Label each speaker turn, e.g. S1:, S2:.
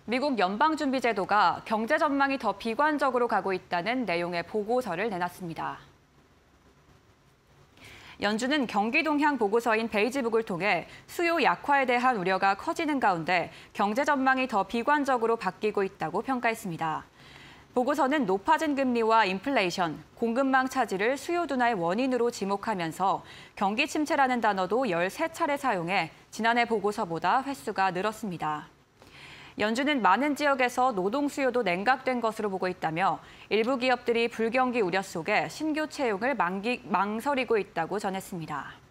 S1: 미국 연방준비제도가 경제 전망이 더 비관적으로 가고 있다는 내용의 보고서를 내놨습니다. 연준은 경기 동향 보고서인 베이지북을 통해 수요 약화에 대한 우려가 커지는 가운데 경제 전망이 더 비관적으로 바뀌고 있다고 평가했습니다. 보고서는 높아진 금리와 인플레이션, 공급망 차질을 수요 둔화의 원인으로 지목하면서 경기 침체라는 단어도 13차례 사용해 지난해 보고서보다 횟수가 늘었습니다. 연준은 많은 지역에서 노동 수요도 냉각된 것으로 보고 있다며 일부 기업들이 불경기 우려 속에 신규 채용을 망설이고 있다고 전했습니다.